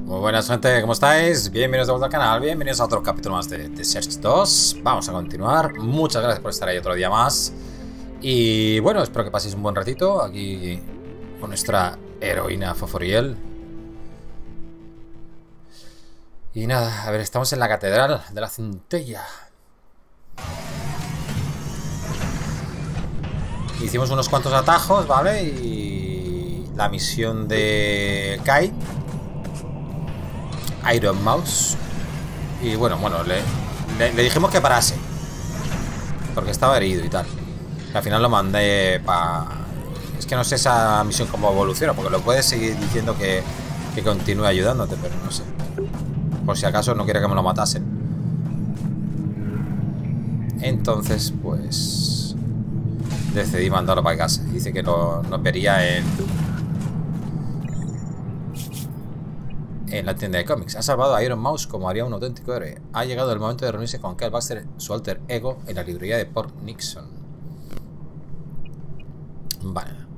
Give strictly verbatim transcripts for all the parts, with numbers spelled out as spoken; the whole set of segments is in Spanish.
Muy buenas, gente, ¿cómo estáis? Bienvenidos de vuelta al canal, bienvenidos a otro capítulo más de The Search dos. Vamos a continuar. Muchas gracias por estar ahí otro día más. Y bueno, espero que paséis un buen ratito aquí con nuestra heroína Foforiel. Y nada, a ver, estamos en la Catedral de la Centella. Hicimos unos cuantos atajos, ¿vale? Y la misión de Kai, Iron Mouse. Y bueno, bueno, le, le, le dijimos que parase, porque estaba herido y tal. Y al final lo mandé para... Es que no sé esa misión cómo evoluciona, porque lo puedes seguir diciendo que, que continúe ayudándote, pero no sé. Por si acaso no quiere que me lo matasen. Entonces, pues... decidí mandarlo para casa. Dice que lo, nos vería en... en la tienda de cómics. Ha salvado a Iron Mouse como haría un auténtico héroe. Ha llegado el momento de reunirse con Kyle Baxter, su alter ego, en la librería de Port Nixon. Vale.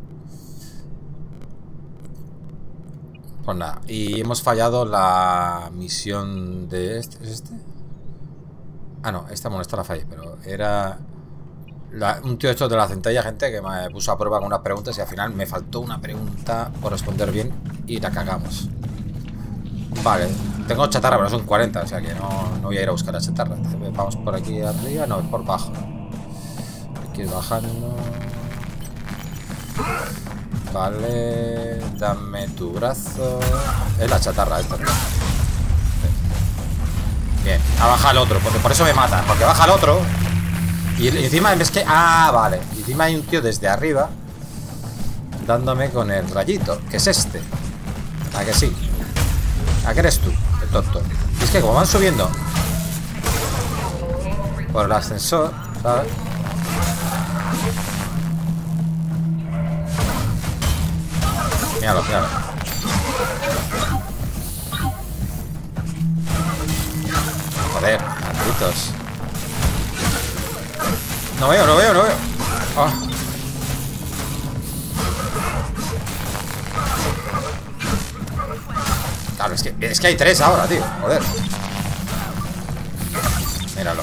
Pues nada. Y hemos fallado la misión de este. ¿Es este? Ah, no. Esta, bueno, esta la fallé, pero era... La, un tío esto de la Centella, gente, que me puso a prueba con unas preguntas y al final me faltó una pregunta por responder bien y la cagamos. Vale, tengo chatarra, pero son cuarenta, o sea que no, no voy a ir a buscar la chatarra. Entonces, vamos por aquí arriba, no, por abajo. Hay que ir bajando. Vale, dame tu brazo. Es la chatarra esta. Bien, a bajar el otro, porque por eso me mata, porque baja el otro. Y encima es que... Ah, vale. Y encima hay un tío desde arriba dándome con el rayito, que es este. ¿A que sí? ¿A qué eres tú? El tonto. Y es que como van subiendo por el ascensor, ¿sabes? Míralo, míralo. Joder, malditos. No veo, no veo, no veo. Oh. Claro, es que, es que hay tres ahora, tío. Joder. Míralo.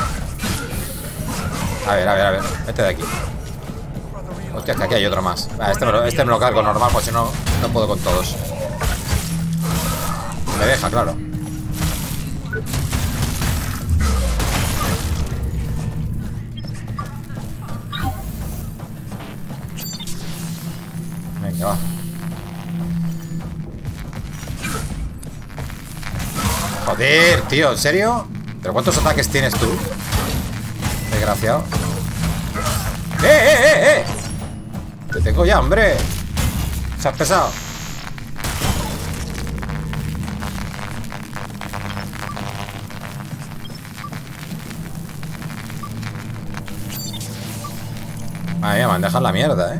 A ver, a ver, a ver. Vete de aquí. Hostia, es que aquí hay otro más. Ah, este, me lo, este me lo cargo normal, pues si no, no puedo con todos. Me deja, claro. Venga, va. Joder, tío, ¿en serio? ¿Pero cuántos ataques tienes tú? Desgraciado. ¡Eh, eh, eh, eh! Te tengo ya, hombre. Se has pesado. Madre mía, me han dejado la mierda, eh.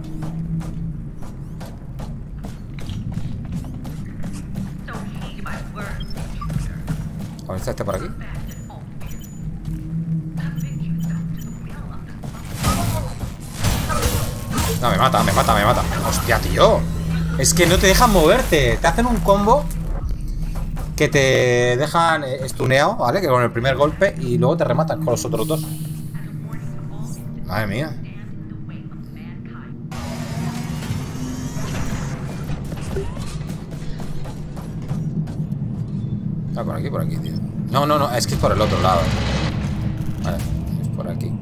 A ver, ¿está este por aquí? No, me mata, me mata, me mata. Hostia, tío. Es que no te dejan moverte. Te hacen un combo que te dejan estuneado, ¿vale? Que con el primer golpe y luego te rematan con los otros dos. Madre mía. Ah, por aquí, por aquí, tío. No, no, no, es que es por el otro lado. Vale, es por aquí.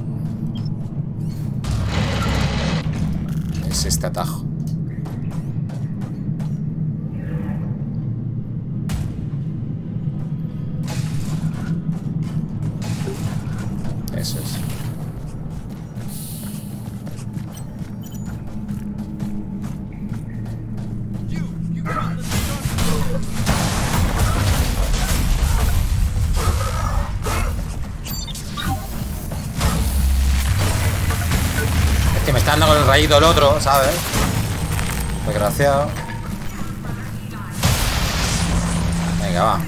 Es este atajo. Eso es. Me está dando con el rayito el otro, ¿sabes? Desgraciado. Venga, va.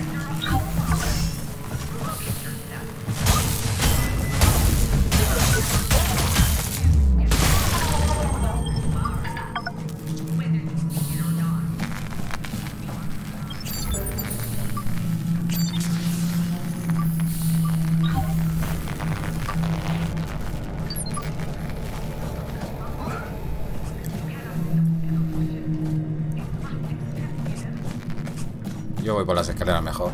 Yo voy por las escaleras mejor.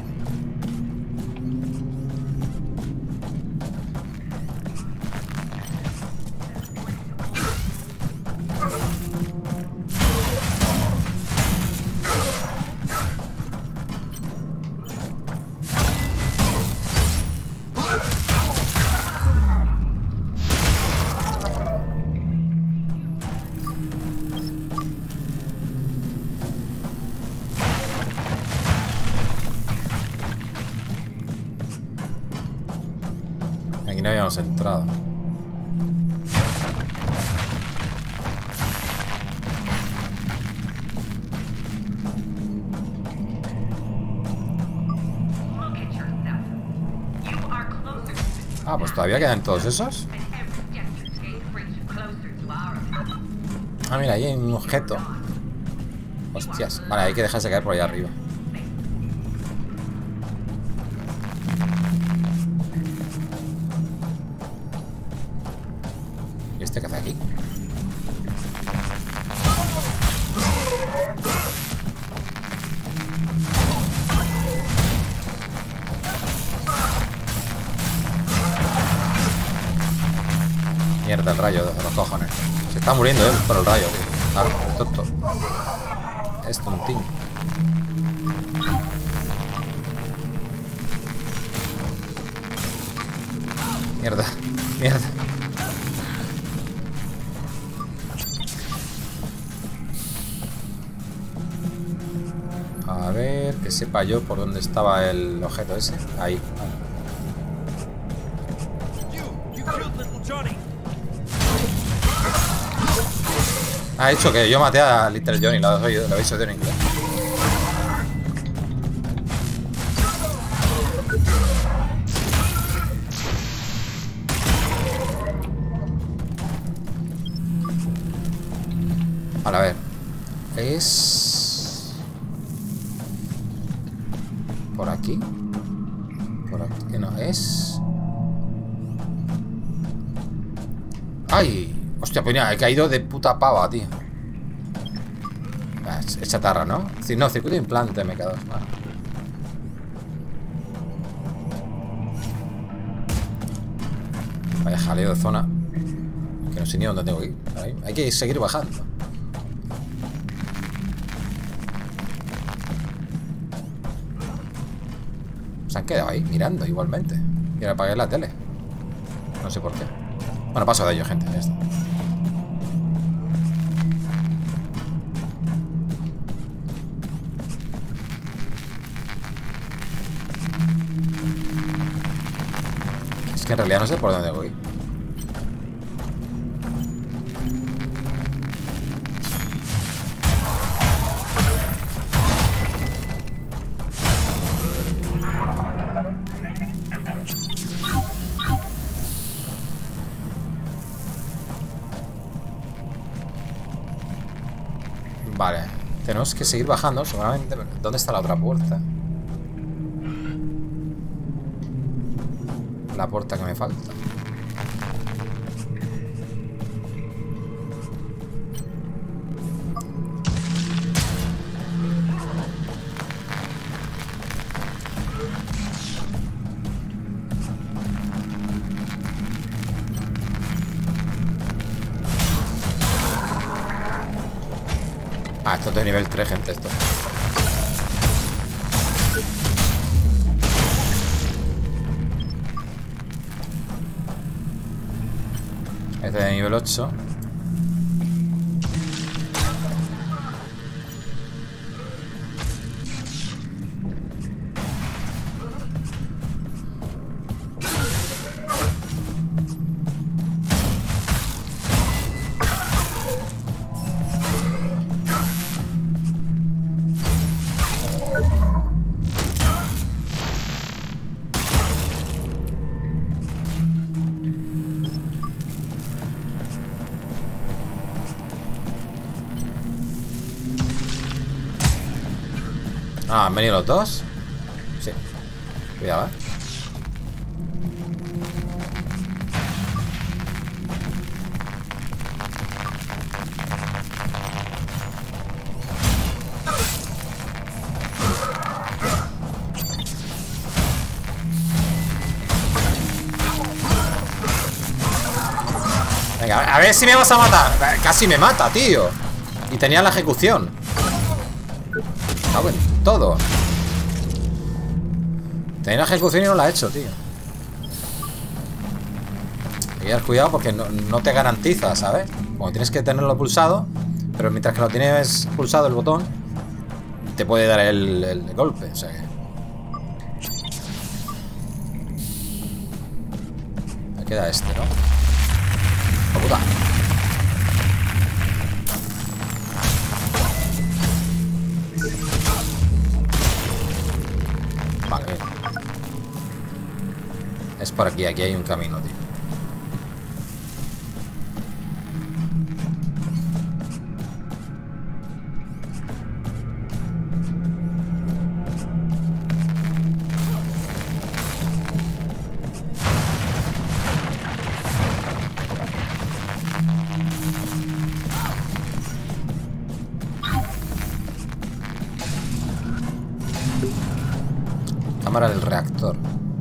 Aquí no habíamos entrado. Ah, pues todavía quedan todos esos. Ah, mira, ahí hay un objeto. Hostias. Vale, hay que dejarse caer por allá arriba. ¿Y este qué hace aquí? Mierda, el rayo de los cojones. Se está muriendo él por el rayo. Ah, tonto. Es tontín. Mierda, mierda. A ver, que sepa yo por dónde estaba el objeto ese. Ahí. Ha hecho que yo maté a Little Johnny, lo habéis oído en inglés. Vale, a ver. Es... por aquí. Por aquí no es. ¡Ay! Hostia, pues mira, he caído de puta pava, tío. Es, es chatarra, ¿no? No, circuito de implante me he quedado. Vale. Vaya jaleo de zona. Que no sé ni dónde tengo que ir. Ahí. Hay que seguir bajando. Se han quedado ahí mirando igualmente. Y ahora apagué la tele. No sé por qué. Bueno, paso de ello, gente. Ya está. Es que en realidad no sé por dónde voy. Vale, tenemos que seguir bajando, seguramente. ¿Dónde está la otra puerta? La puerta que me falta. Ah, esto es de nivel tres, gente, esto. Este es de nivel ocho. Ah, ¿han venido los dos? Sí. Cuidado, ¿eh? Venga, a ver si me vas a matar. Casi me mata, tío. Y tenía la ejecución. Cago en todo. Tenía la ejecución y no la he hecho, tío. Hay que tener cuidado porque no, no te garantiza, ¿sabes? Como tienes que tenerlo pulsado, pero mientras que lo tienes pulsado el botón, te puede dar el, el golpe, o sea que... Me queda este, ¿no? ¡Oh, puta! Vale, bien. Es por aquí, aquí hay un camino, tío. Cámara del reactor.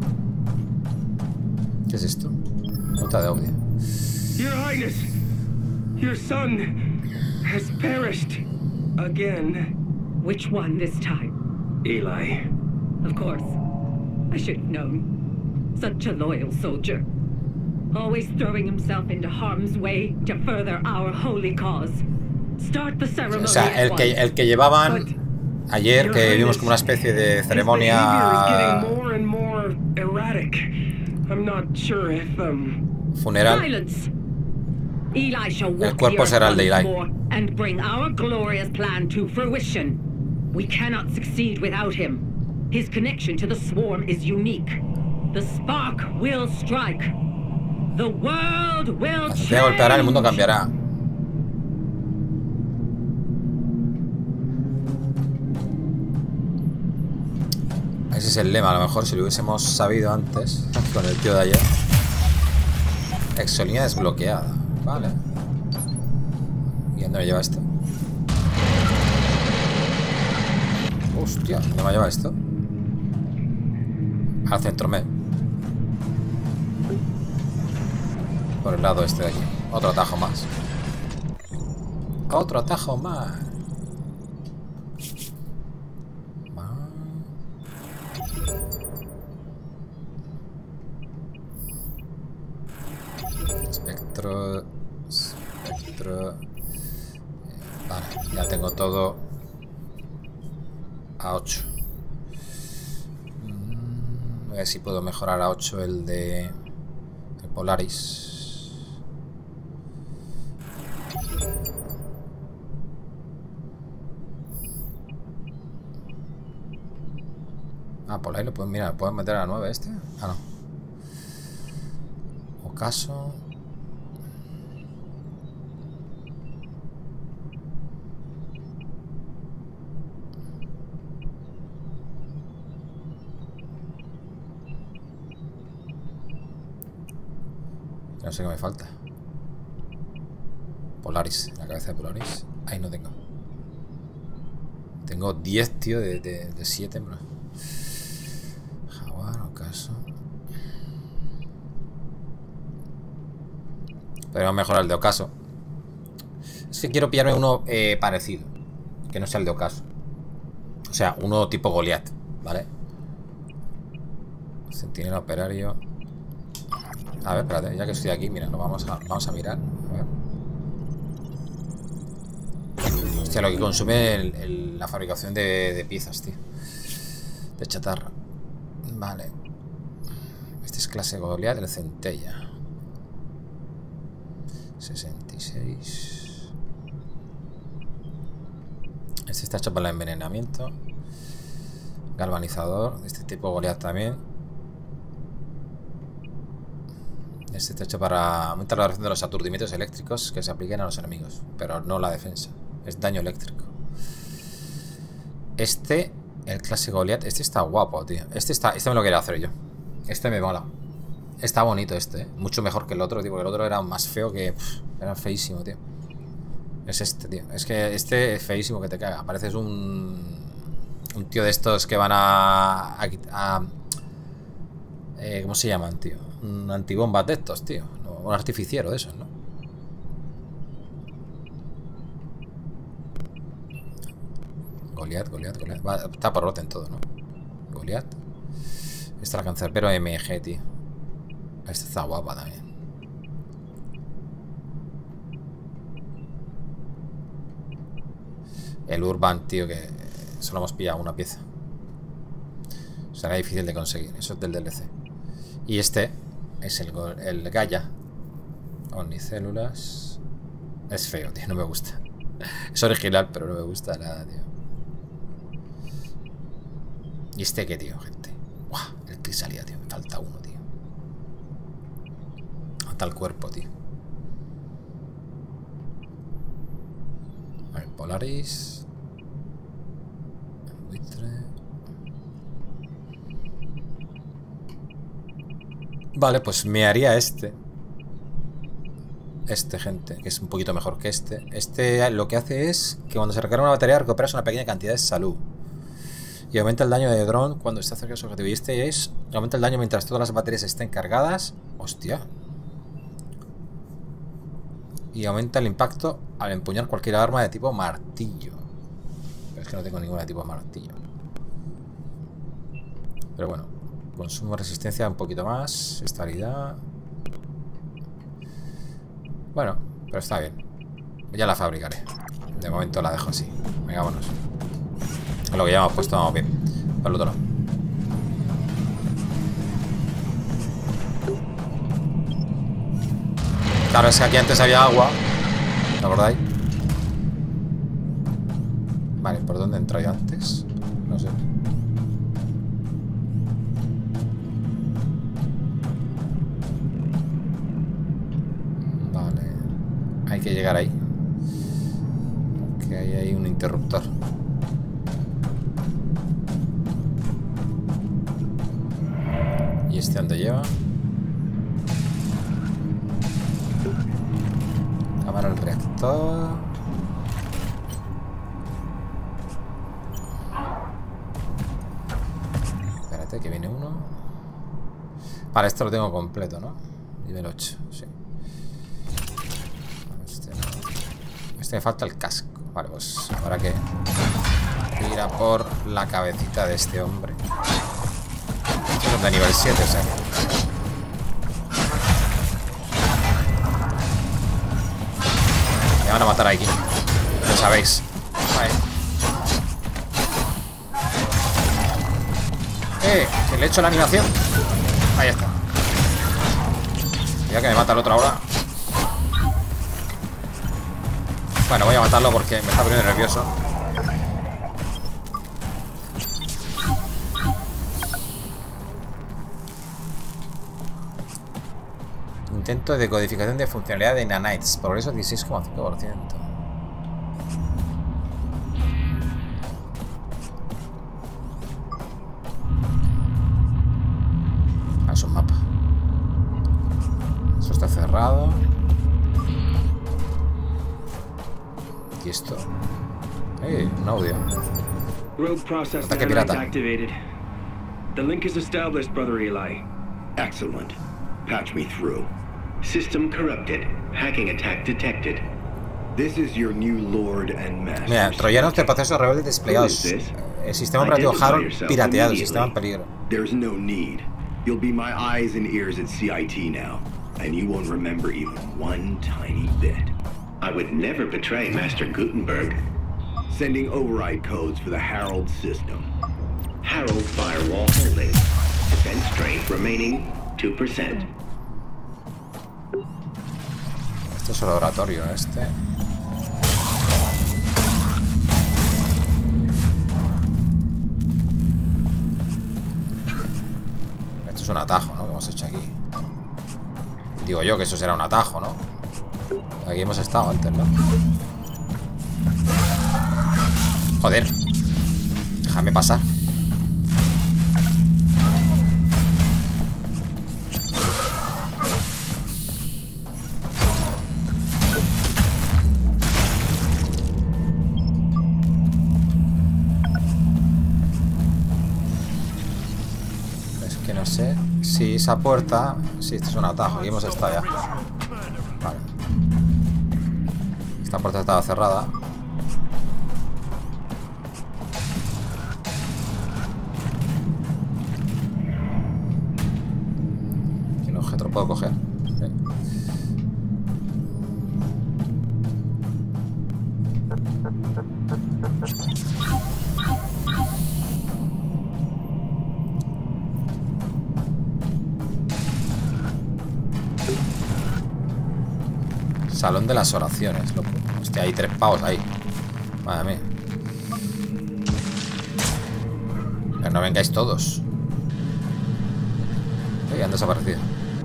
¿Qué es esto? Nota de audio. Your Highness, your son has perished again. Which one this time? Eli. Of course. I should have known. Such a loyal soldier. Always throwing himself into harm's way to further our holy cause. Start the ceremony. O sea, el que, el que llevaban ayer, que vimos como una especie de ceremonia. Funeral. El cuerpo será el de Eli. And bring our glorious plan to fruition. We cannot succeed without him. His connection to the swarm is unique. The spark will strike. The world will change. Se golpeará, el mundo cambiará. Ese es el lema, a lo mejor si lo hubiésemos sabido antes con el tío de ayer. Exolínea desbloqueada. Vale. ¿Y dónde me lleva esto? Hostia, ¿dónde me lleva esto? Al centro med. Por el lado este de aquí. Otro atajo más. Otro atajo más. Espectro. Espectro. Vale, ya tengo todo a ocho. A ver si puedo mejorar a ocho el de el Polaris. Ah, Polaris lo puedo mirar, ¿puedo meter a nueve este? Ah, no. Ocaso. No sé qué me falta. Polaris, la cabeza de Polaris. Ahí no tengo. Tengo diez, tío, de siete, bro. Jaguar, ocaso. Podríamos mejorar el de ocaso. Es que quiero pillarme uno eh, parecido. Que no sea el de ocaso. O sea, uno tipo Goliath, ¿vale? Centinela operario. A ver, espérate, ya que estoy aquí, mira, lo vamos a, vamos a mirar. A ver. Hostia, lo que consume el, el, la fabricación de, de piezas, tío. De chatarra. Vale. Este es clase Goliath, el centella. sesenta y seis. Este está hecho para el envenenamiento. Galvanizador. De este tipo Goliath también. Este está hecho para aumentar la duración de los aturdimientos eléctricos que se apliquen a los enemigos, pero no la defensa. Es daño eléctrico. Este, el clase Goliath, este está guapo, tío. Este está, este me lo quería hacer yo. Este me mola. Está bonito este, ¿eh? Mucho mejor que el otro, tío, porque el otro era más feo que... Pff, era feísimo, tío. Es este, tío. Es que este es feísimo que te caga. Pareces un... Un tío de estos que van a... a, a eh, ¿cómo se llaman, tío? Un antibomba de estos, tío. Un artificiero de esos, ¿no? Goliath, Goliath, Goliath. Va, está por rote en todo, ¿no? Goliath. Esta la cancerbero M G, tío. Esta está guapa también. El Urban, tío, que solo hemos pillado una pieza. Será difícil de conseguir. Eso es del D L C. Y este es el, el Gaia. Omnicélulas. Es feo, tío. No me gusta. Es original, pero no me gusta nada, tío. ¿Y este qué, tío, gente? ¡Guau! El Crisalia, tío. Me falta uno, tío. Falta el cuerpo, tío. A ver, Polaris. Vale, pues me haría este. Este, gente, que es un poquito mejor que este. Este lo que hace es que cuando se recarga una batería recuperas una pequeña cantidad de salud. Y aumenta el daño de dron cuando está cerca de su objetivo. Y este es, aumenta el daño mientras todas las baterías estén cargadas. Hostia. Y aumenta el impacto al empuñar cualquier arma de tipo martillo. Pero es que no tengo ninguna de tipo martillo. Pero bueno, consumo resistencia un poquito más. Estabilidad. Bueno, pero está bien. Ya la fabricaré. De momento la dejo así. Venga, vámonos. Lo que ya hemos puesto, vamos bien. Para el otro lado. Claro, es que aquí antes había agua. ¿Te acordáis? Vale, ¿por dónde entró yo antes? No sé. Vale. Hay que llegar ahí. Que hay ahí un interruptor. ¿Y este dónde lleva? Cámara el reactor. Espérate, que viene uno. Vale, esto lo tengo completo, ¿no? Nivel ocho, sí. Este, no. Este me falta el casco. Vale, pues habrá que ir a por la cabecita de este hombre. Este es de nivel siete, o sea que... Me van a matar aquí. Lo sabéis. Vale. Eh, que le he hecho la animación. Ahí está. Ya que me mata el otro ahora. Bueno, voy a matarlo porque me está poniendo nervioso. Intento de decodificación de funcionalidad de nanites. Progreso dieciséis coma cinco por ciento. Ah, es un mapa. Eso está cerrado. Y esto. ¡Eh! Un audio. Ataque pirata. The link is established, Brother Eli. Excellent. Patch me through. System corrupted. Hacking attack detected. This is your new lord and master. Mira, troyanos de procesos rebeldes desplegados. El sistema operativo Harold pirateado. El sistema en peligro. There's no need. You'll be my eyes and ears at C I T now, and you won't remember even one tiny bit. I would never betray Master Gutenberg. Sending override codes for the Harold system. Harold firewall holding. Defense strength remaining two percent. Este es el laboratorio, este. Esto es un atajo, ¿no? Que hemos hecho aquí. Digo yo que eso será un atajo, ¿no? Aquí hemos estado antes, ¿no? Joder. Déjame pasar. Es que no sé si esa puerta... Sí, esto es un atajo. Aquí hemos estado ya. Vale. Esta puerta estaba cerrada. ¿Lo puedo coger? Sí. Salón de las oraciones, loco. Hostia, hay tres pavos ahí. Madre mía. Pero no vengáis todos. Eh, han desaparecido.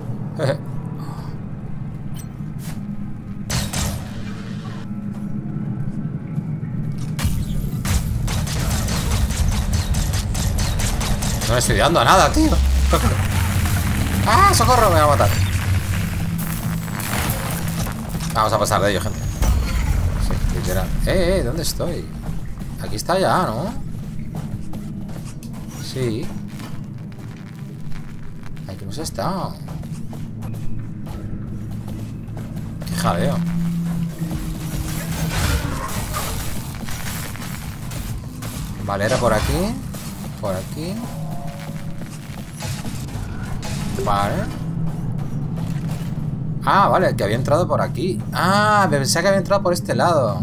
No le estoy dando a nada, tío. ¡Ah, socorro! Me va a matar. Vamos a pasar de ello, gente. Sí, literal. Eh, eh, ¿dónde estoy? Aquí está ya, ¿no? Sí. Aquí hemos estado. Qué jaleo. Vale, era por aquí. Por aquí. Vale. Ah, vale, que había entrado por aquí. Ah, pensaba que había entrado por este lado.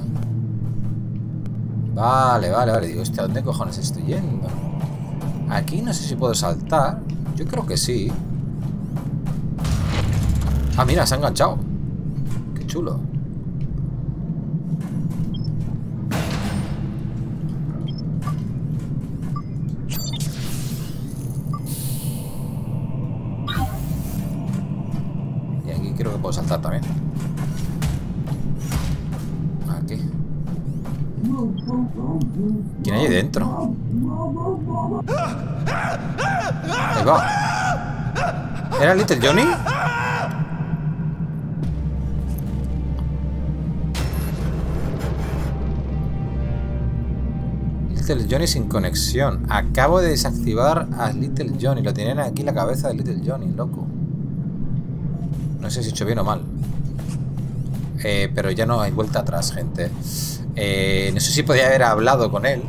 Vale, vale, vale. Digo, hostia, ¿dónde cojones estoy yendo? Aquí no sé si puedo saltar. Yo creo que sí. Ah, mira, se ha enganchado. Qué chulo. Creo que puedo saltar también. Aquí. ¿Quién hay ahí dentro? Ahí va. ¿Era Little Johnny? Little Johnny sin conexión. Acabo de desactivar a Little Johnny. Lo tienen aquí en la cabeza de Little Johnny, loco. No sé si he hecho bien o mal. Eh, pero ya no hay vuelta atrás, gente. Eh, no sé si podía haber hablado con él.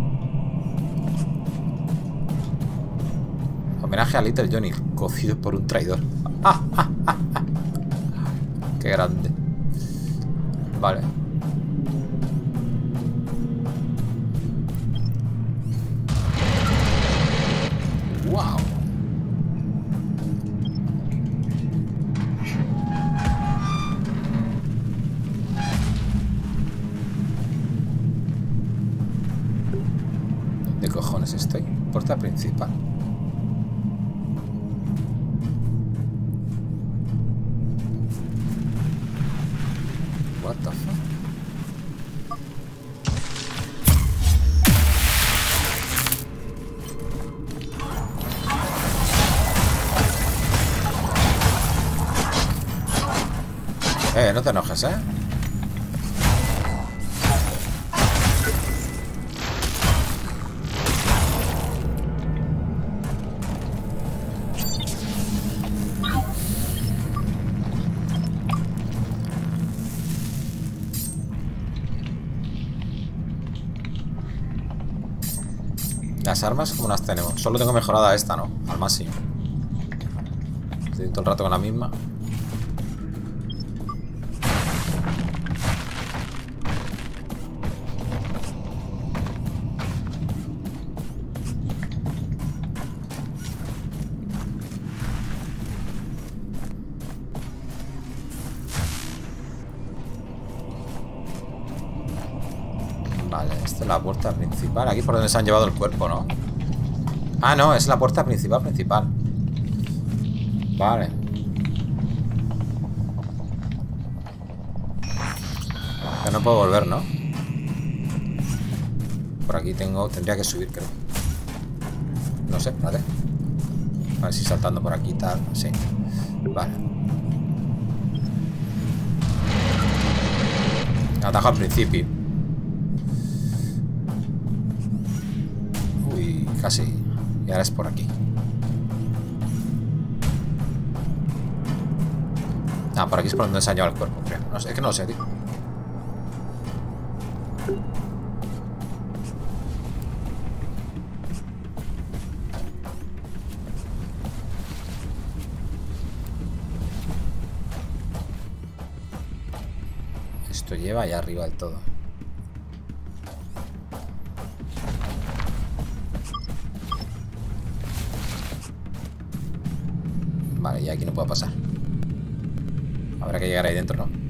Homenaje a Little Johnny, cocido por un traidor. Qué grande. Vale. Wow. ¿Dónde cojones estoy? Puerta principal. What the fuck? Eh, no te enojes, ¿eh? Las armas, ¿cómo las tenemos? Solo tengo mejorada esta, ¿no? Al máximo. Estoy todo el rato con la misma. Vale, esta es la puerta principal. Aquí por donde se han llevado el cuerpo, ¿no? Ah, no, es la puerta principal, principal. Vale. Ya no puedo volver, ¿no? Por aquí tengo... Tendría que subir, creo. No sé, vale. A ver si saltando por aquí tal. Sí. Vale. Atajo al principio. Uy, casi. Y ahora es por aquí. Ah, por aquí es por donde se ha llevado el cuerpo, creo. No sé, es que no lo sé, tío. Esto lleva allá arriba del todo. Vale, y aquí no puedo pasar. Habrá que llegar ahí dentro, ¿no?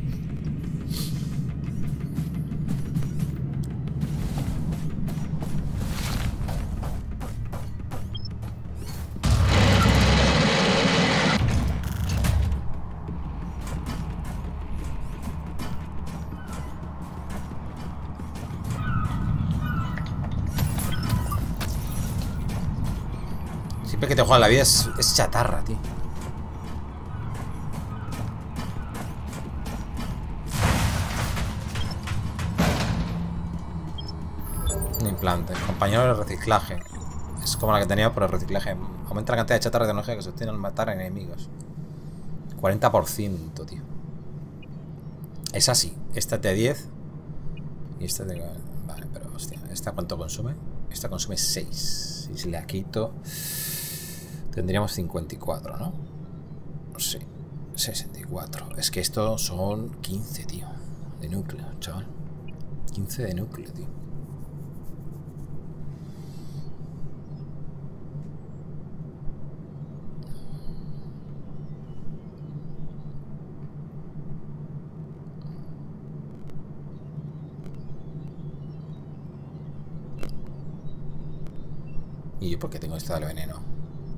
Siempre que te juegan la vida es, es chatarra, tío. Un implante. Compañero de reciclaje. Es como la que tenía por el reciclaje. Aumenta la cantidad de chatarra de tecnología que se obtiene al matar enemigos. cuarenta por ciento, tío. Es así. Esta te da diez. Y esta te... Vale, pero hostia. ¿Esta cuánto consume? Esta consume seis. Y si la quito... Tendríamos cincuenta y cuatro, ¿no? Sí, sesenta y cuatro. Es que estos son quince, tío. De núcleo, chaval. quince de núcleo, tío. ¿Y yo por qué tengo esto del veneno?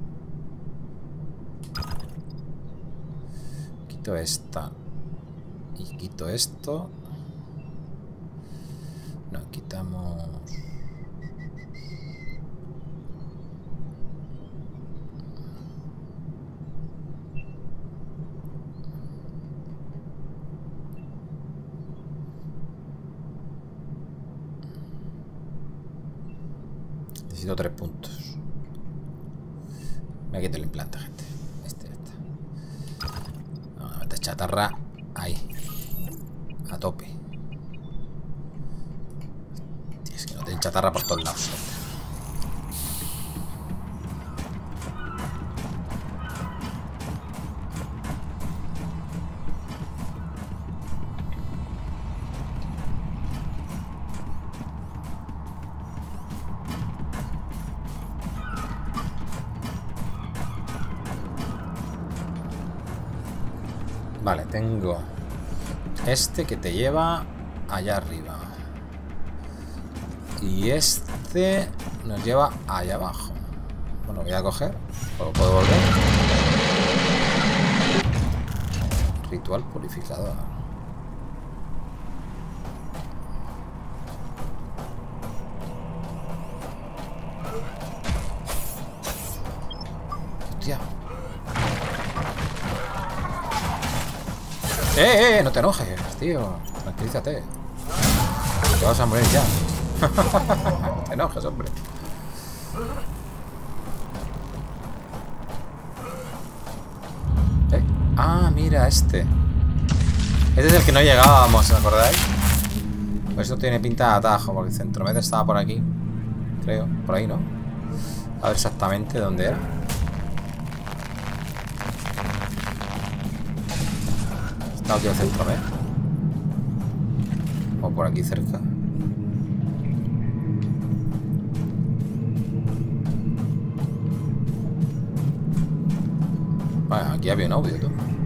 Quito esta y quito esto. No, quitamos. Necesito tres puntos. Me quito el implante, gente. Chatarra ahí a tope. Es que no tienen chatarra por todos lados. Vale, tengo este que te lleva allá arriba. Y este nos lleva allá abajo. Bueno, voy a coger. ¿Puedo, puedo volver? Ritual purificador. Hostia. ¡Eh, eh! No te enojes, tío. Tranquilízate. Te vas a morir ya. No te enojes, hombre. ¿Eh? Ah, mira, este. Este es el que no llegábamos, ¿os acordáis? Pues esto tiene pinta de atajo, porque el Centromed estaba por aquí. Creo, por ahí, ¿no? A ver exactamente dónde era. Está aquí el Centromed. O por aquí cerca. Vale, aquí había un audio, tú.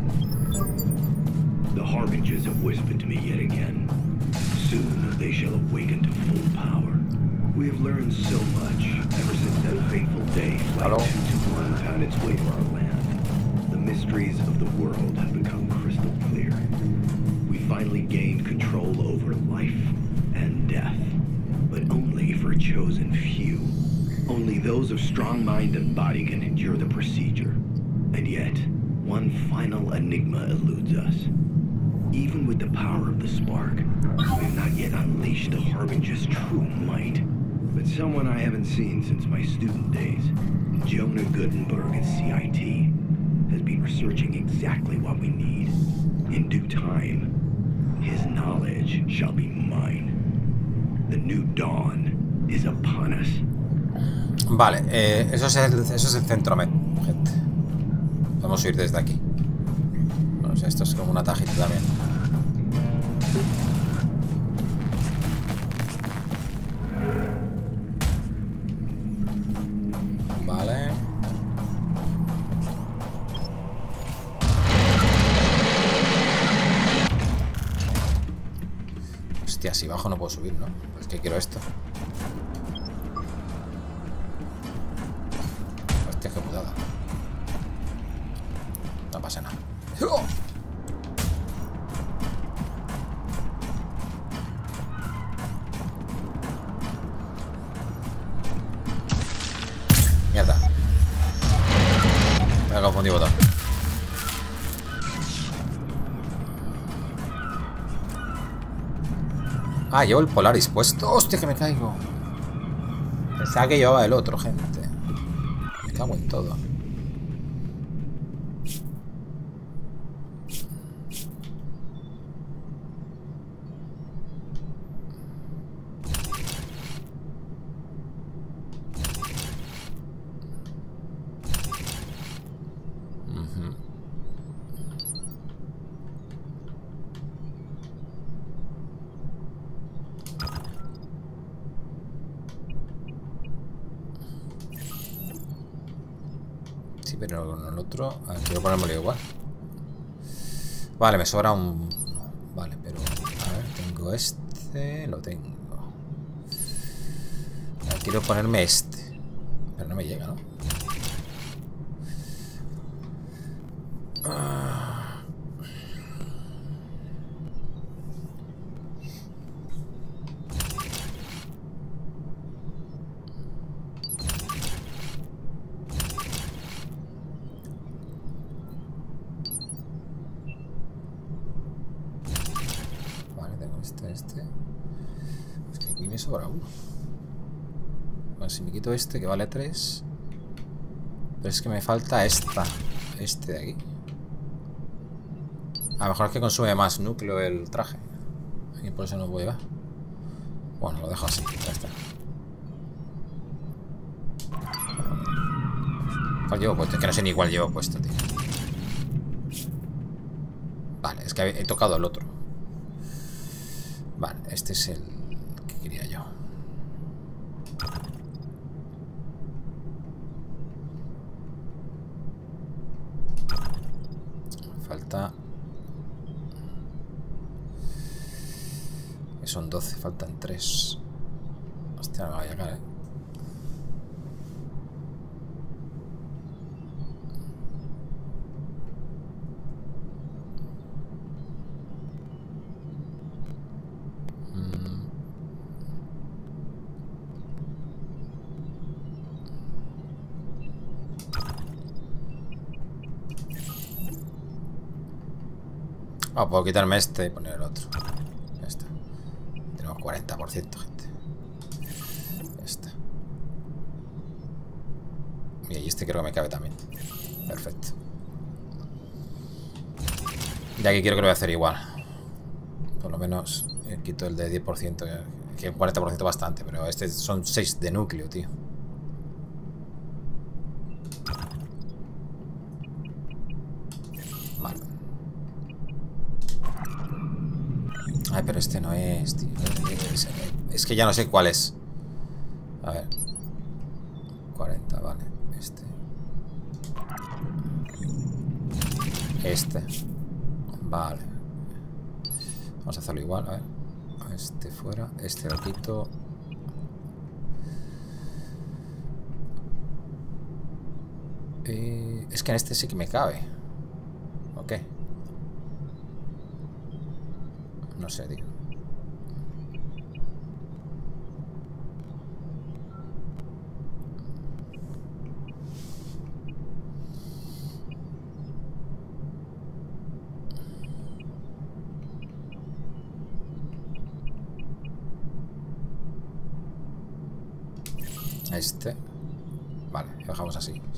The Harbingers have whispered to me yet again. Soon they shall awaken to full power. We have learned so much ever since that fateful day Flight two two one found its way to our land. The mysteries of the world have become crystal clear. We finally gained control over life and death, but only for a chosen few. Only those of strong mind and body can endure the procedure. And yet, one final enigma eludes us. Even with the power of the spark, we have not yet unleashed the Harbinger's true might. But someone I haven't seen since my student days, Jonah Gutenberg at C I T, has been researching exactly what we need. In due time, his knowledge shall be mine. The new dawn is upon us. Vale, eh, eso, es el, eso es el Centromed, gente. Vamos a ir desde aquí. Bueno, esto es como un atajito también. si bajo no puedo subir, ¿no? Pues que quiero esto. Hostia, qué putada. No pasa nada. ¡Oh! Mierda. Me he confundido botón. Ah, llevo el Polaris puesto. ¡Hostia, que me caigo! Pensaba que llevaba el otro, gente. Me cago en todo. Sí, pero con el otro... A ver, quiero ponérmelo igual. Vale, me sobra un... Vale, pero... A ver, tengo este... Lo tengo. A ver, quiero ponerme este. Pero no me llega, ¿no? Ah. Este, este. Es que aquí me sobra uno. Bueno, si me quito este que vale tres. Pero es que me falta esta. Este de aquí. A lo mejor es que consume más núcleo el traje. Y por eso no puedo llevar. Bueno, lo dejo así. Ya está. ¿Cuál llevo puesto? Es que no sé ni cuál llevo puesto, tío. Vale, es que he tocado el otro. Vale, este es el que quería yo. Falta... Son doce, faltan tres. Hostia, me vaya a caer, ¿eh? Ah, puedo quitarme este y poner el otro. Ya está. Tenemos cuarenta por ciento, gente. Ya está. Y ahí este creo que me cabe también. Perfecto. Y aquí quiero que lo voy a hacer igual. Por lo menos eh, quito el de diez por ciento. Que el cuarenta por ciento bastante. Pero este son seis de núcleo, tío. Vale. Ay, pero este no es, tío. Es, es que ya no sé cuál es. A ver. cuarenta, vale. Este. Este. Vale. Vamos a hacerlo igual, a ver. Este fuera. Este lo quito. Eh, es que en este sí que me cabe. Ok. No sé, tío. Este. Vale, lo dejamos así, sí.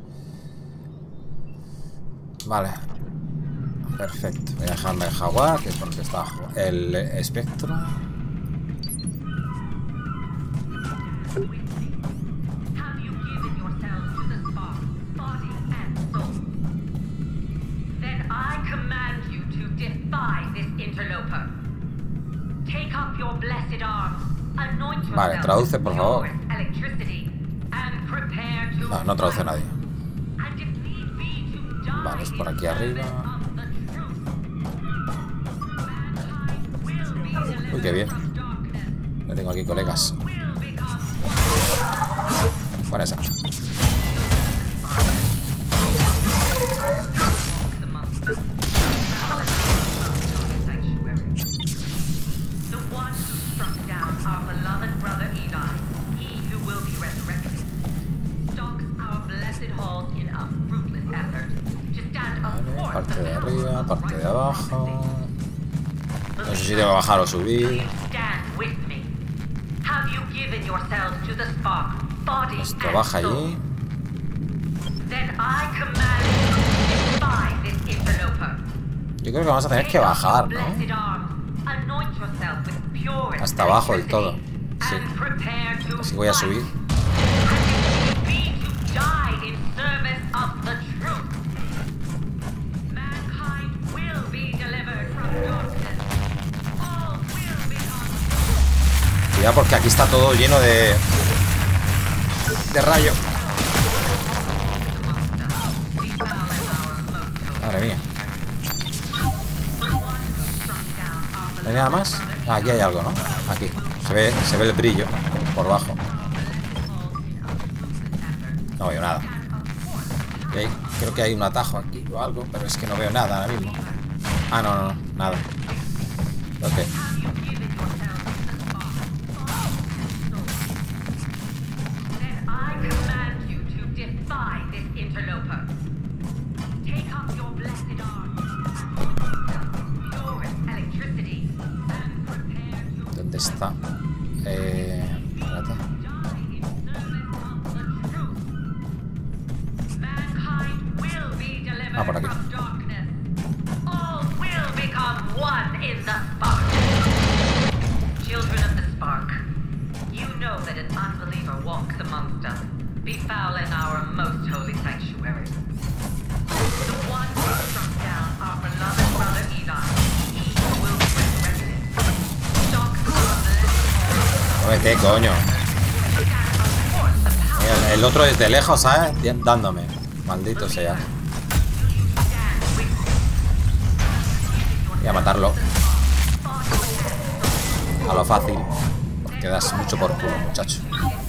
Vale. Perfecto. Voy a dejarme el jaguar, que es por el que está el espectro. Vale, traduce, por favor. No, no traduce nadie. Vale, es por aquí arriba. Uy, qué bien. Lo tengo aquí, colegas. Buena esa. Vale, parte de arriba, parte de abajo. No sé si debo bajar o subir. Esto baja allí. Yo creo que vamos a tener que bajar, ¿no? Hasta abajo del todo. Sí. Así voy a subir. Cuidado porque aquí está todo lleno de... de rayo. Madre mía. ¿No hay nada más? Ah, aquí hay algo, ¿no? Aquí. Se ve, se ve el brillo por abajo. No veo nada. Okay. Creo que hay un atajo aquí o algo, pero es que no veo nada ahora mismo. Ah, no, no, no. Nada. Ok. ¿Dónde está? Eh... Espérate. Ah, por aquí. Children of the Spark, you know that an unbeliever walks amongst us, befoul in our most holy sanctuary. The one who struck down our beloved brother Eli, he will be resurrected. Stalks our blessed. Muévete, coño. El, el otro desde lejos, ¿sabes? Dándome. Maldito sea. Voy a matarlo. A lo fácil. Porque das mucho por culo, muchacho.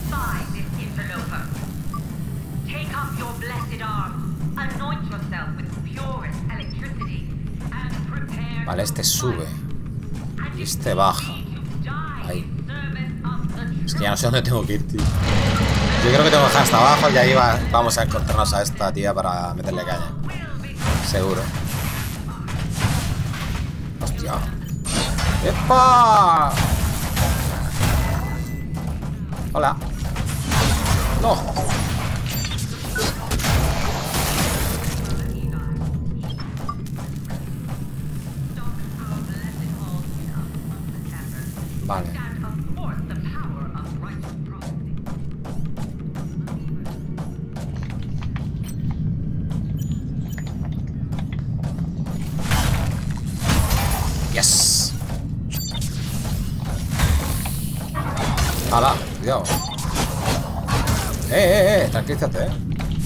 Vale, este sube. Y este baja. Ahí. Es que ya no sé dónde tengo que ir, tío. Yo creo que tengo que bajar hasta abajo y ahí va, vamos a encontrarnos a esta tía para meterle caña. Seguro. Hostia. ¡Epa! Hola. No. Vale. Yes. ¡Hala! Cuidado. Eh, eh, eh. Tranquilízate, eh.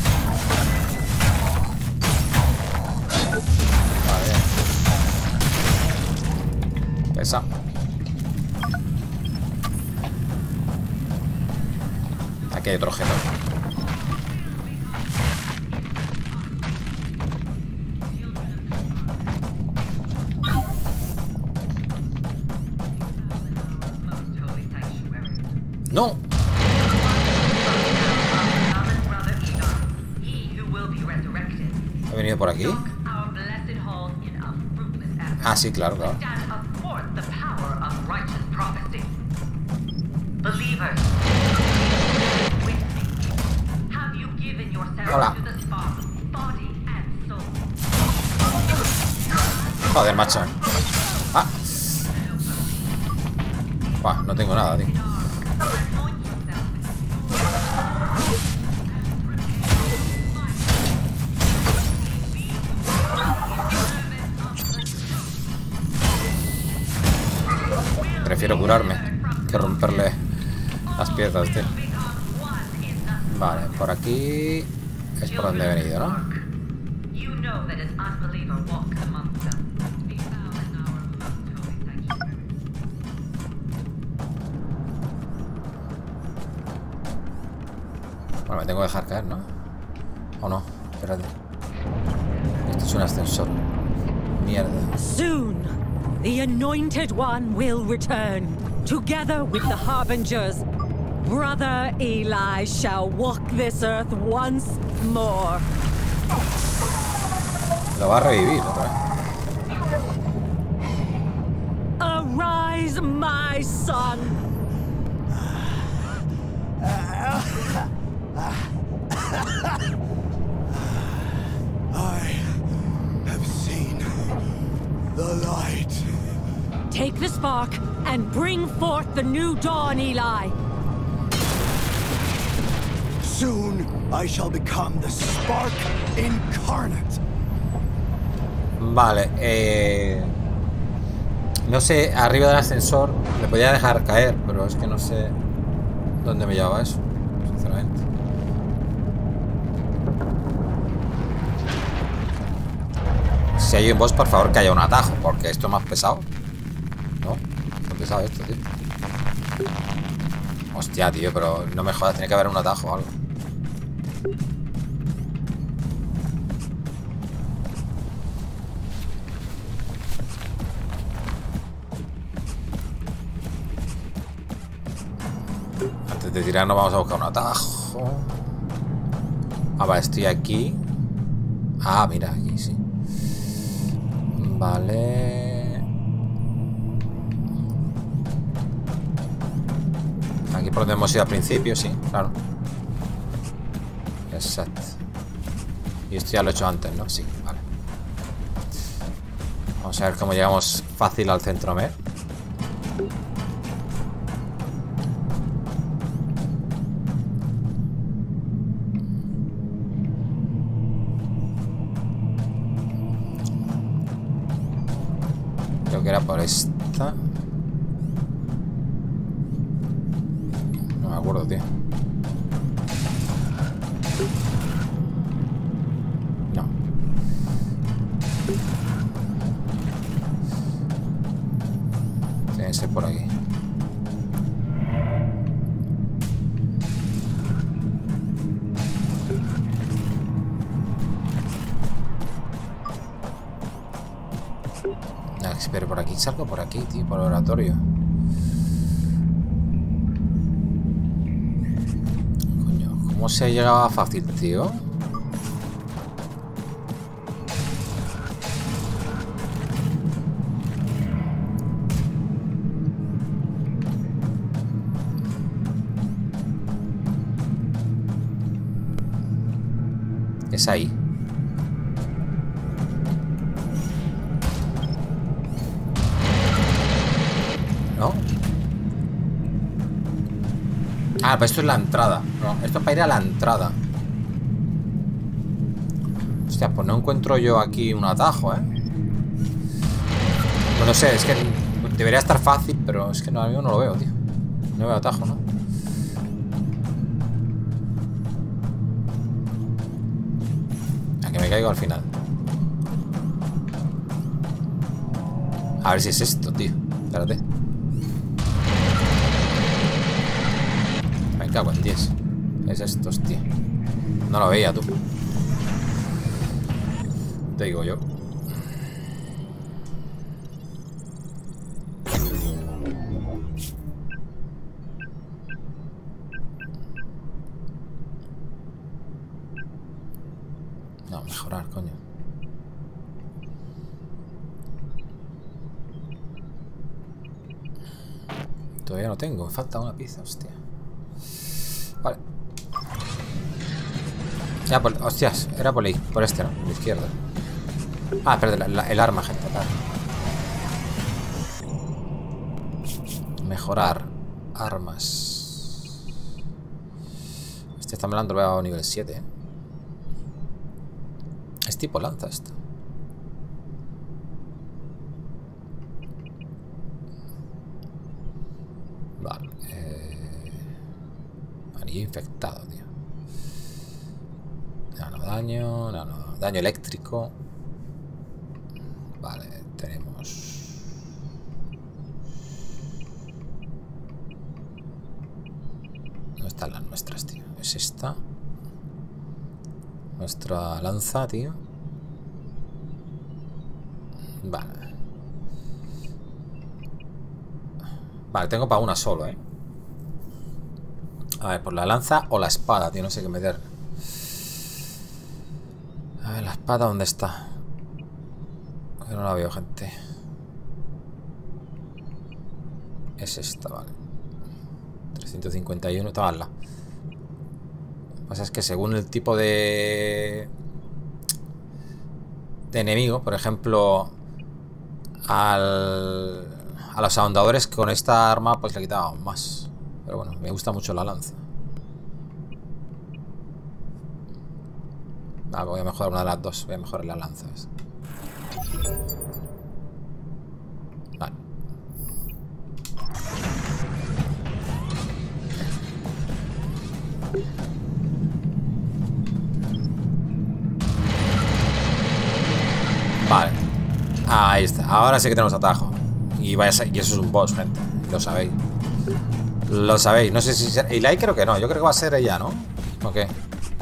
Vale. Pesa. Aquí hay otro objeto. No. ¿He venido por aquí? Ah, sí, claro, claro. Hola. Joder, macho. Ah. Buah, no tengo nada, tío. Prefiero curarme que romperle las piezas, tío. Vale, por aquí es por donde he venido, ¿no? Bueno, me tengo que dejar caer, ¿no? ¿O no? Espérate. Esto es un ascensor. Mierda. Soon, the Anointed One will return, together with the Harbingers. Brother Eli shall walk this earth once more. Lo va a revivir otra vez. Arise, my son. I have seen the light. Take the spark and bring forth the new dawn, Eli. Soon I shall become the spark incarnate. Vale, eh... no sé, arriba del ascensor le podía dejar caer, pero es que no sé dónde me llevaba eso, sinceramente. Si hay un boss, por favor que haya un atajo, porque esto es más pesado. ¿No? Es pesado esto, tío. Hostia, tío, pero no me jodas, tiene que haber un atajo o algo. Antes de tirar nos vamos a buscar un atajo. Ah, vale, estoy aquí. Ah, mira, aquí sí. Vale. Aquí por donde hemos ido al principio, sí, claro. Exacto. Y esto ya lo he hecho antes, ¿no? Sí, vale. Vamos a ver cómo llegamos fácil al centromer. Creo que era por esta. No me acuerdo, tío. No. Tiene que ser por aquí. Pero por aquí salgo por aquí, tío, por el oratorio. Coño, ¿cómo se llegaba fácil, tío? Es ahí. ¿No? Ah, pues esto es la entrada. No, esto es para ir a la entrada. Hostia, pues no encuentro yo aquí un atajo, ¿eh? No lo sé, es que debería estar fácil, pero es que no, a mí no lo veo, tío. No veo atajo, ¿no? A que me caigo al final. A ver si es esto, tío. Espérate. Me cago en diez. Es esto, hostia. No lo veía, tú. Te digo yo. No, mejorar, coño. Todavía no tengo, me falta una pieza, hostia. Vale. Ya, por, hostias, era por ahí, por este, ¿no? Por la izquierda. Ah, espérate, la, el arma, gente. Vale. Mejorar armas. Este está hablando, lo veo a nivel siete, ¿eh? Es tipo lanza esto. Vale. Eh... Anillo infectado, tío. Nano daño, nano daño eléctrico. Vale, tenemos. ¿Dónde están las nuestras, tío? Es esta. nuestra lanza, tío. Vale. Vale, tengo para una solo, ¿eh? A ver, por la lanza o la espada, tío. No sé qué meter. A ver, la espada, ¿dónde está? Yo no la veo, gente. Es esta, vale. trescientos cincuenta y uno, está mal. Lo que pasa es que según el tipo de... de enemigo, por ejemplo, al... a los ahondadores con esta arma pues le he quitado más. Pero bueno, me gusta mucho la lanza. Ah, voy a mejorar una de las dos. Voy a mejorar las lanzas. Vale. Vale. Ahí está. Ahora sí que tenemos atajo. Y, vaya a ser, y eso es un boss, gente. Lo sabéis. Lo sabéis. No sé si será... Eli creo que no. Yo creo que va a ser ella, ¿no? ¿O qué?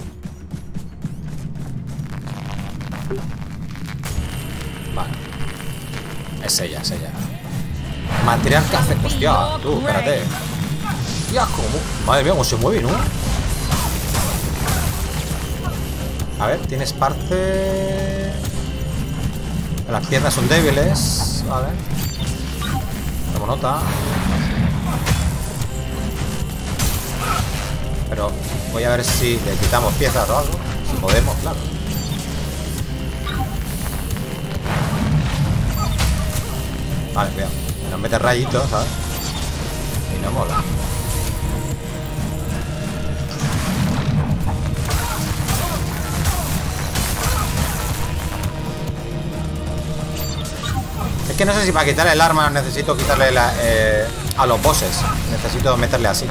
Vale. Es ella, es ella. Material que hace... Hostia, tú, espérate. Hostia, ¿cómo? Madre mía, cómo se mueve, ¿no? A ver, tienes parte... Las piernas son débiles. Vale. Tomo nota. Pero voy a ver si le quitamos piezas o algo. Si podemos, claro. Vale, cuidado. Nos mete rayitos, ¿sabes? Y no mola. Es que no sé si para quitarle el arma necesito quitarle la, eh, a los bosses. Necesito meterle así.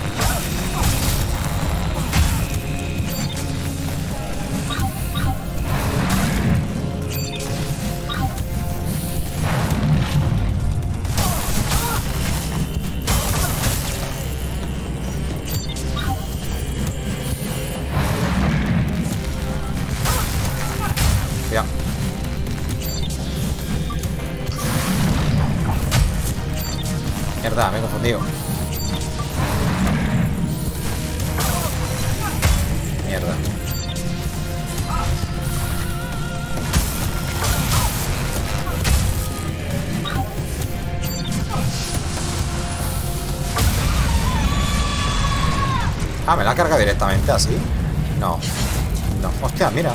Mierda, me he confundido. Mierda. Ah, me la carga directamente así. No. No. Hostia, mira.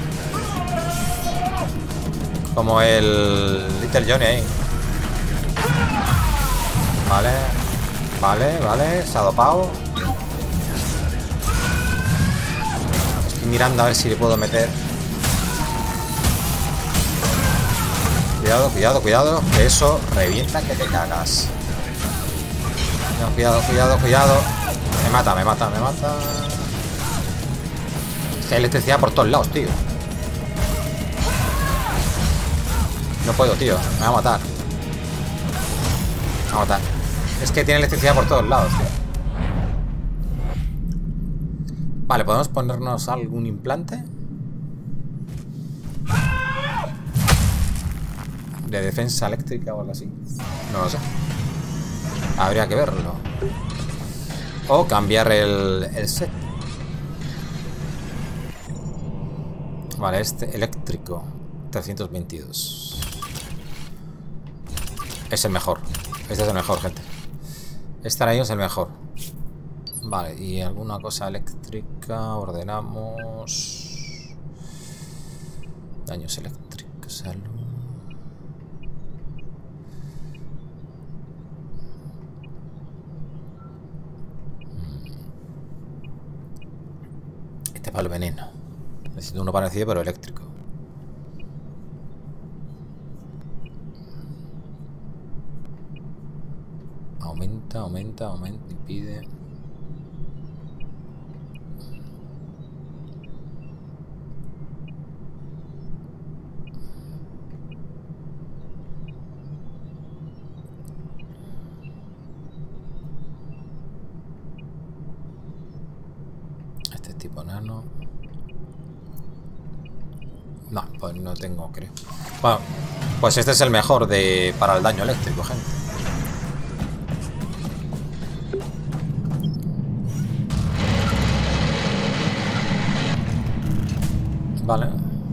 Como el Little Johnny ahí. Vale, vale, vale, se ha dopado. Estoy mirando a ver si le puedo meter. Cuidado, cuidado, cuidado, que eso revienta que te cagas. No, cuidado, cuidado, cuidado. Me mata, me mata, me mata. Es que hay electricidad por todos lados, tío. No puedo, tío, me va a matar. Me va a matar. Es que tiene electricidad por todos lados, tío. Vale, ¿podemos ponernos algún implante? ¿De defensa eléctrica o algo así? No lo sé. Habría que verlo. O cambiar el, el set. Vale, este eléctrico. trescientos veintidós. Es el mejor. Este es el mejor, gente. Este araño es el mejor. Vale, y alguna cosa eléctrica. Ordenamos. Daños eléctricos. Salud. Este es para el veneno. Necesito uno parecido, pero eléctrico. Aumenta, aumenta, aumenta, impide. Este tipo nano. No, pues no tengo, creo. Bueno, pues este es el mejor de para el daño eléctrico, gente. Vale.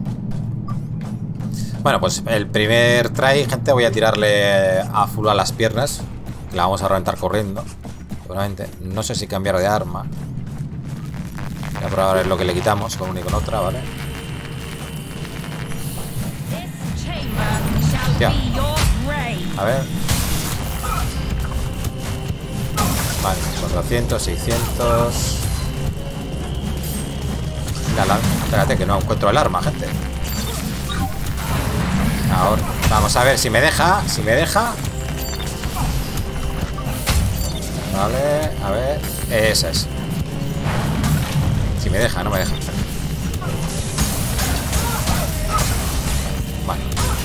Bueno, pues el primer try, gente, voy a tirarle a full a las piernas. Que la vamos a reventar corriendo. Seguramente. No sé si cambiar de arma. Voy a probar a ver lo que le quitamos con una y con otra, ¿vale? Ya. A ver. Vale, cuatrocientos, seiscientos. La, la, espérate que no encuentro el arma, gente. Ahora, vamos a ver si me deja. Si me deja. Vale, a ver. Esa es. Si me deja, no me deja. Vale.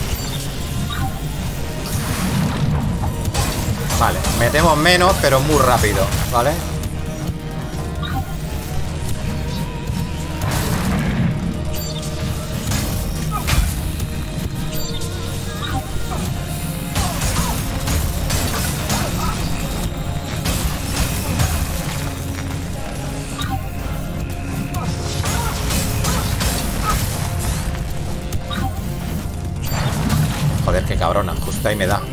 Vale, metemos menos, pero muy rápido, ¿vale? Joder, qué cabrona, justo ahí me da.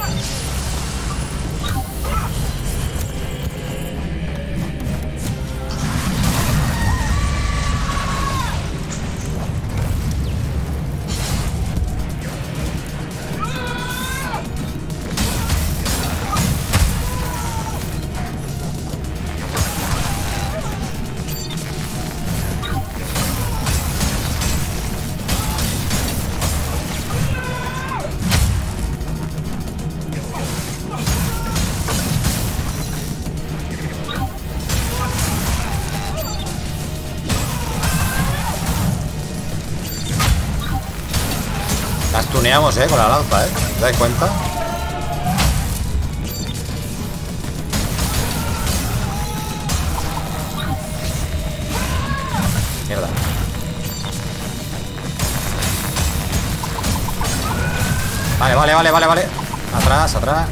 Las tuneamos, eh, con la lanza, eh. ¿Te das cuenta? Mierda. Vale, vale, vale, vale, vale. Atrás, atrás.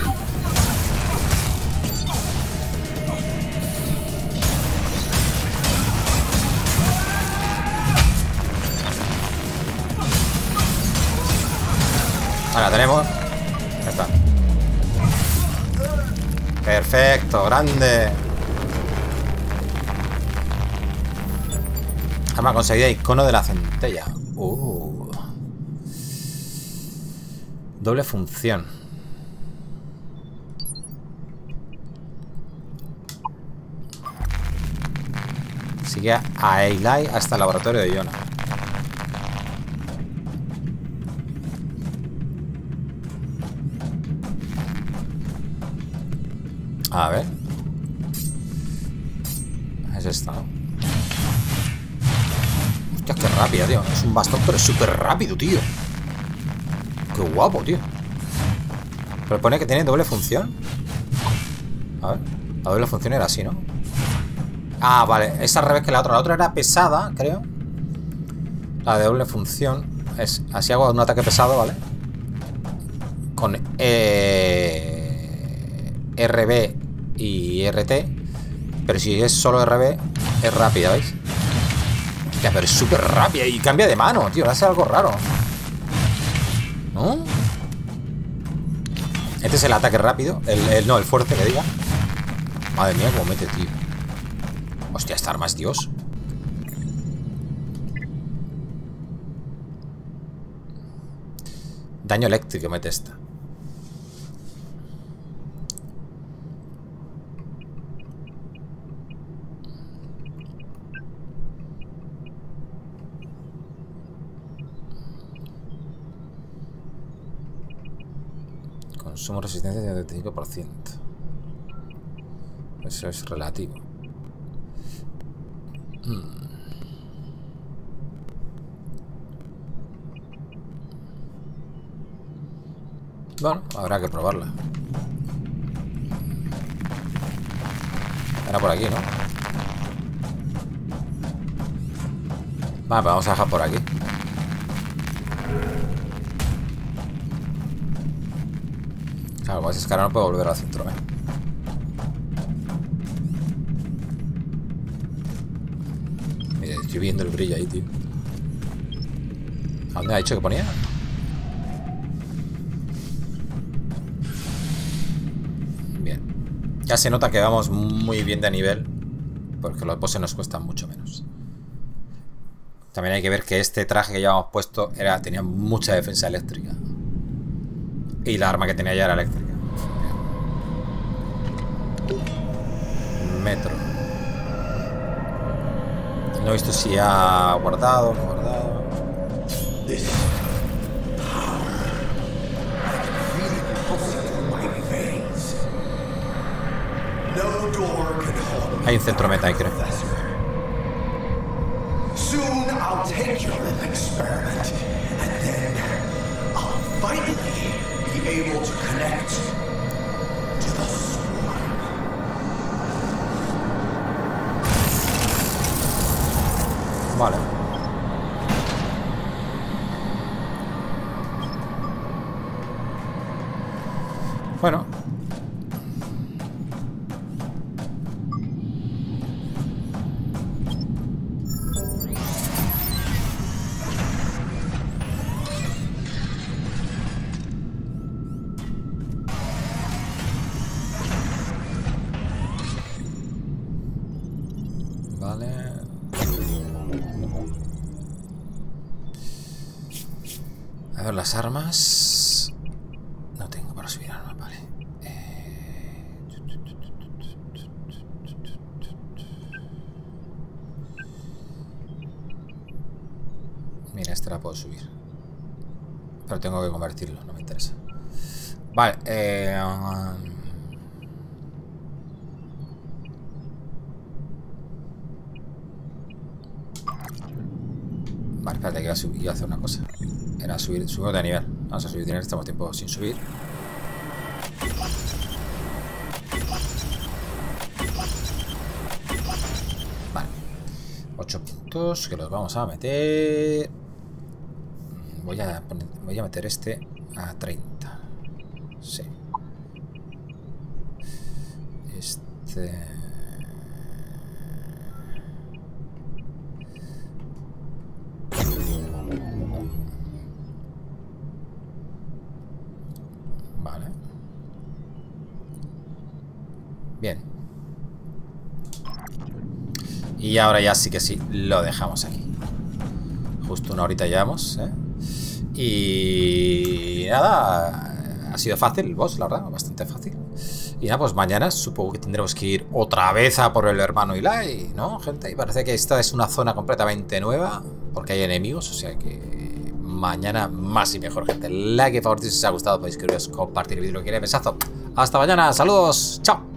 Ahora tenemos. Ya está. Perfecto, grande. Arma conseguida, icono de la centella. Uh. Doble función. Sigue a Eli hasta el laboratorio de Yona. A ver. Es esta, ¿no? Hostia, qué rápida, tío. Es un bastón, pero es súper rápido, tío. Qué guapo, tío. Pero pone que tiene doble función. A ver. La doble función era así, ¿no? Ah, vale. Es al revés que la otra. La otra era pesada, creo. La de doble función es así, hago un ataque pesado, ¿vale? Con eh, R B y R T. Pero si es solo R B, es rápida, ¿veis? Hostia, pero es súper rápida y cambia de mano, tío. Hace algo raro, ¿no? Este es el ataque rápido. El, el, no, el fuerte, que diga. Madre mía, cómo mete, tío. Hostia, esta arma es Dios. Daño eléctrico mete esta. Consumo resistencia de setenta y cinco por ciento. Eso es relativo. Hmm. Bueno, habrá que probarla. Era por aquí, ¿no? Vale, pues vamos a dejar por aquí. Claro, si es que ahora no puedo volver al centro, ¿eh? Mira, estoy viendo el brillo ahí, tío. ¿A dónde ha dicho que ponía? Bien. Ya se nota que vamos muy bien de nivel, porque los bosses nos cuestan mucho menos. También hay que ver que este traje que llevamos puesto era, tenía mucha defensa eléctrica. Y la arma que tenía ya era eléctrica. Metro. No he visto si ha guardado o no ha guardado. Hay un centro meta ahí, creo. Soon I'll take your little experiment, and then I'll finally be able to connect to the swarm. Vale. Bueno. Las armas no tengo para subir armas, vale. Eh... Mira, esta la puedo subir, pero tengo que convertirlo, no me interesa. Vale, eh... vale, espérate que iba a, subir, iba a hacer una cosa. Era subir, subir de nivel. Vamos a subir de nivel, estamos tiempo sin subir. Vale. ocho puntos que los vamos a meter. Voy a, poner, voy a meter este a treinta. Sí. Este... Vale. Bien. Y ahora ya sí que sí, lo dejamos aquí. Justo una horita llevamos, ¿eh? Y nada, ha sido fácil el boss, la verdad, bastante fácil. Y nada, pues mañana supongo que tendremos que ir otra vez a por el hermano Eli, ¿no, gente? Y parece que esta es una zona completamente nueva, porque hay enemigos, o sea que mañana más y mejor, gente. Like y favorito si os ha gustado, podéis suscribiros, compartir el vídeo, lo que queréis. Besazo. Hasta mañana, saludos, chao.